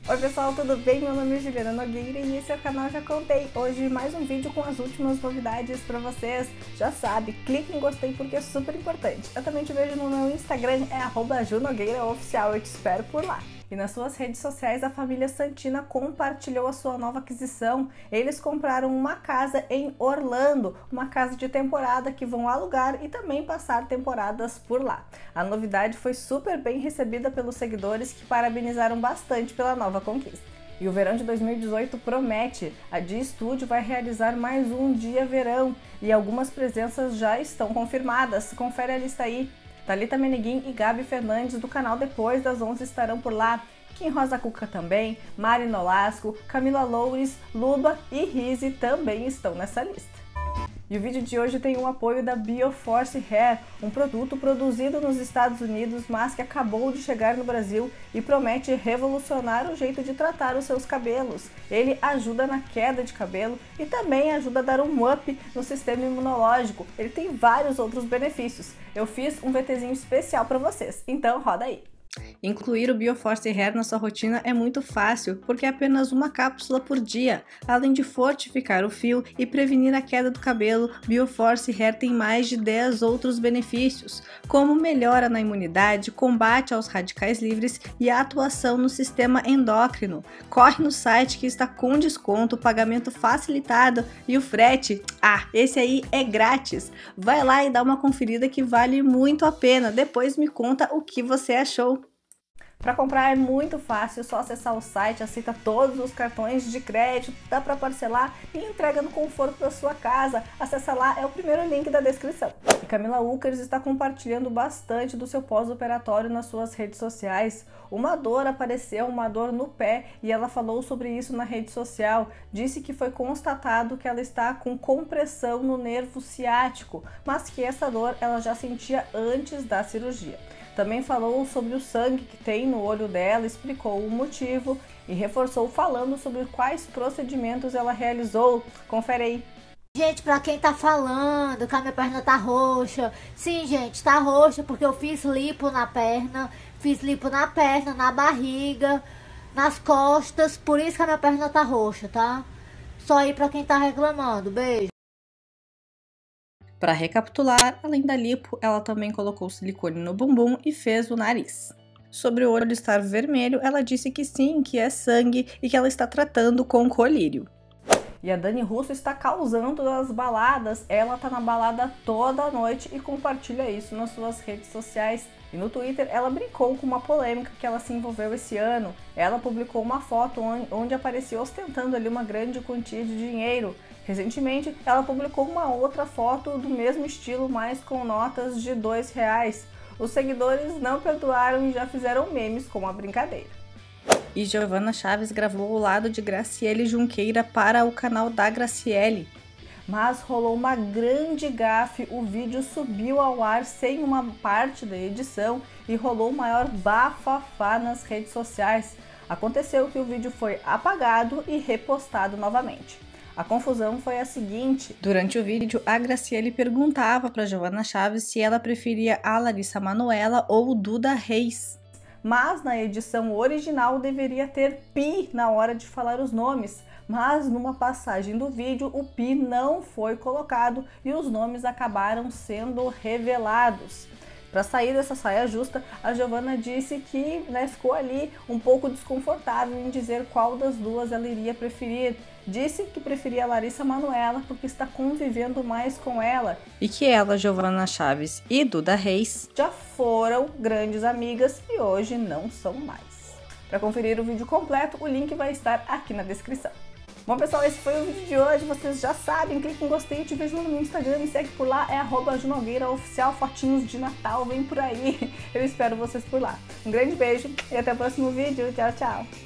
Oi pessoal, tudo bem? Meu nome é Juliana Nogueira e esse é o canal Já Contei. Hoje mais um vídeo com as últimas novidades pra vocês. Já sabe, clique em gostei porque é super importante. Eu também te vejo no meu Instagram, é @junogueiraoficial, eu te espero por lá. E nas suas redes sociais, a família Santina compartilhou a sua nova aquisição. Eles compraram uma casa em Orlando, uma casa de temporada que vão alugar e também passar temporadas por lá. A novidade foi super bem recebida pelos seguidores que parabenizaram bastante pela nova conquista. E o verão de 2018 promete. A Dia Studio vai realizar mais um Dia Verão e algumas presenças já estão confirmadas. Confere a lista aí. Thalita Meneguin e Gabi Fernandes do canal Depois das 11 estarão por lá. Kim Rosa Cuca também, Mari Nolasco, Camila Loures, Luba e Rizzi também estão nessa lista. E o vídeo de hoje tem o apoio da Bioforce Hair, um produto produzido nos Estados Unidos, mas que acabou de chegar no Brasil e promete revolucionar o jeito de tratar os seus cabelos. Ele ajuda na queda de cabelo e também ajuda a dar um up no sistema imunológico. Ele tem vários outros benefícios. Eu fiz um VTzinho especial para vocês, então roda aí! Incluir o Bioforce Hair na sua rotina é muito fácil, porque é apenas uma cápsula por dia. Além de fortificar o fio e prevenir a queda do cabelo, Bioforce Hair tem mais de 10 outros benefícios, como melhora na imunidade, combate aos radicais livres e a atuação no sistema endócrino. Corre no site que está com desconto, pagamento facilitado e o frete, esse aí é grátis. Vai lá e dá uma conferida que vale muito a pena. Depois me conta o que você achou. Para comprar é muito fácil, é só acessar o site, aceita todos os cartões de crédito, dá para parcelar e entrega no conforto da sua casa. Acessa lá, é o primeiro link da descrição. E Camila Ukers está compartilhando bastante do seu pós-operatório nas suas redes sociais. Uma dor apareceu, uma dor no pé, e ela falou sobre isso na rede social. Disse que foi constatado que ela está com compressão no nervo ciático, mas que essa dor ela já sentia antes da cirurgia. Também falou sobre o sangue que tem no olho dela, explicou o motivo e reforçou falando sobre quais procedimentos ela realizou. Confere aí. Gente, pra quem tá falando que a minha perna tá roxa, sim, gente, tá roxa porque eu fiz lipo na perna, na barriga, nas costas, por isso que a minha perna tá roxa, tá? Só aí pra quem tá reclamando, beijo. Para recapitular, além da lipo, ela também colocou silicone no bumbum e fez o nariz. Sobre o olho estar vermelho, ela disse que sim, que é sangue e que ela está tratando com colírio. E a Dani Russo está causando as baladas. Ela tá na balada toda noite e compartilha isso nas suas redes sociais. E no Twitter ela brincou com uma polêmica que ela se envolveu esse ano. Ela publicou uma foto onde aparecia ostentando ali uma grande quantia de dinheiro. Recentemente ela publicou uma outra foto do mesmo estilo, mas com notas de R$2. Os seguidores não perdoaram e já fizeram memes com a brincadeira. E Giovanna Chaves gravou o lado de Graciele Junqueira para o canal da Graciele. Mas rolou uma grande gafe, o vídeo subiu ao ar sem uma parte da edição e rolou o maior bafafá nas redes sociais. Aconteceu que o vídeo foi apagado e repostado novamente. A confusão foi a seguinte: durante o vídeo, a Graciele perguntava para Giovanna Chaves se ela preferia a Larissa Manoela ou o Duda Reis. Mas na edição original deveria ter pi na hora de falar os nomes, mas numa passagem do vídeo o pi não foi colocado e os nomes acabaram sendo revelados. Para sair dessa saia justa, a Giovanna disse que ficou ali um pouco desconfortável em dizer qual das duas ela iria preferir. Disse que preferia a Larissa Manoela porque está convivendo mais com ela e que ela, Giovanna Chaves e Duda Reis já foram grandes amigas e hoje não são mais. Para conferir o vídeo completo, o link vai estar aqui na descrição. Bom pessoal, esse foi o vídeo de hoje, vocês já sabem, clique em gostei, eu te vejo no meu Instagram, me segue por lá, é @junogueiraoficial, fotinhos de Natal, vem por aí, eu espero vocês por lá. Um grande beijo e até o próximo vídeo, tchau, tchau!